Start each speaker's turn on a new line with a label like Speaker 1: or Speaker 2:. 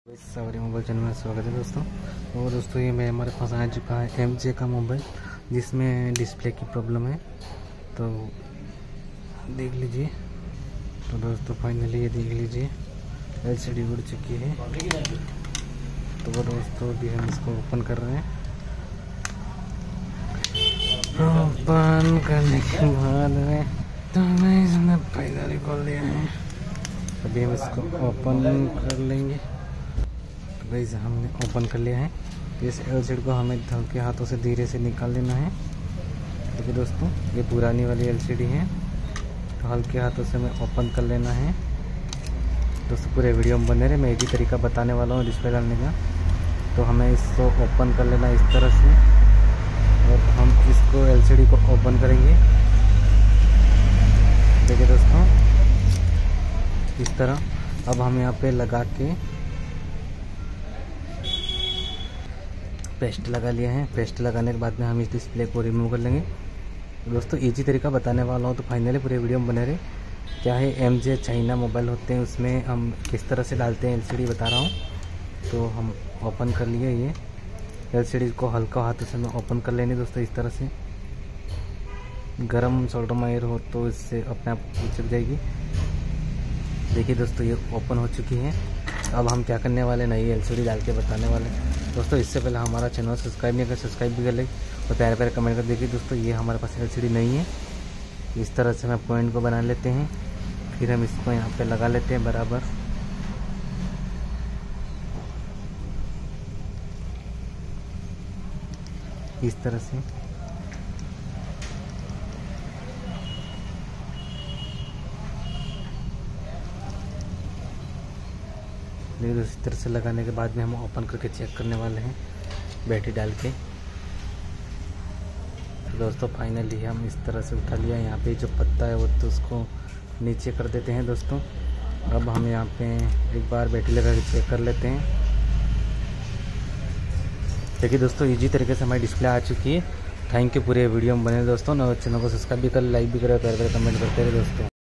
Speaker 1: सवारी mobile channel में स्वागत है दोस्तों। और दोस्तों ये हमारे पास आ चुका है MJ का मोबाइल जिसमें डिस्प्ले की प्रॉब्लम है, तो देख लीजिए। तो दोस्तों फाइनली ये देख लीजिए LCD उड़ चुकी है। तो वो दोस्तों अभी हम इसको ओपन कर रहे हैं। ओपन करने के बाद में तो मैं इसने फाइनली खोल दिया है। अभी हम इसको ओपन कर लेंगे। तो गाइस हमने ओपन कर लिया है। इस LCD को हमें हल्के हाथों से धीरे से निकाल लेना है। देखिए दोस्तों ये पुरानी वाली LCD है, तो हल्के हाथों से हमें ओपन कर लेना है। दोस्तों पूरे वीडियो में बने रहे, मैं एक ही तरीका बताने वाला हूँ डिस्प्ले डालने का। तो हमें इसको ओपन कर लेना इस तरह से, और हम इसको LCD को ओपन करेंगे। देखिए दोस्तों इस तरह। अब हम यहाँ पे लगा के पेस्ट लगा लिया है। पेस्ट लगाने के बाद में हम इस डिस्प्ले को रिमूव कर लेंगे। दोस्तों इजी तरीका बताने वाला हूँ, तो फाइनली पूरे वीडियो में बने रहे। क्या है MJ चाइना मोबाइल होते हैं, उसमें हम किस तरह से डालते हैं LCD बता रहा हूँ। तो हम ओपन कर लिए ये LCD को हल्का हाथों से मैं ओपन कर लेंगे दोस्तों इस तरह से। गरम सोल्डर वायर हो तो इससे अपने आप चिपक जाएगी। देखिए दोस्तों ये ओपन हो चुकी है। अब हम क्या करने वाले नई LCD डाल के बताने वाले दोस्तों। इससे पहले हमारा चैनल सब्सक्राइब नहीं कर, सब्सक्राइब भी कर ले और प्यारे प्यारे कमेंट कर। देखिए दोस्तों ये हमारे पास LCD नहीं है। इस तरह से हम पॉइंट को बना लेते हैं, फिर हम इसको यहाँ पे लगा लेते हैं बराबर। इस तरह से देखिए इस तरह से लगाने के बाद में हम ओपन करके चेक करने वाले हैं बैटरी डाल के। दोस्तों फाइनली हम इस तरह से उठा लिया। यहाँ पे जो पत्ता है वो तो उसको नीचे कर देते हैं दोस्तों। अब हम यहाँ पे एक बार बैटरी लगा के चेक कर लेते हैं। देखिए दोस्तों इजी तरीके से हमारी डिस्प्ले आ चुकी है। थैंक यू पूरे वीडियो में बने दोस्तों। और चैनल को सब्सक्राइब भी कर, लाइक भी करें, प्यारे प्यारे कमेंट करते रहे दोस्तों।